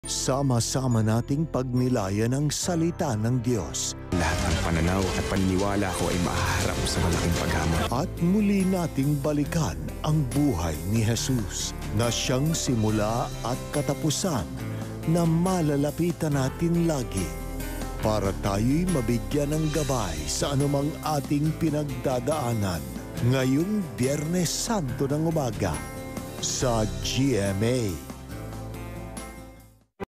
Sama-sama nating pagnilayan ang salita ng Diyos. Lahat ng pananaw at paniniwala ko ay mahaharap sa malaking paghamon. At muli nating balikan ang buhay ni Jesus na siyang simula at katapusan na malalapitan natin lagi para tayo'y mabigyan ng gabay sa anumang ating pinagdadaanan ngayong Biyernes Santo ng umaga sa GMA.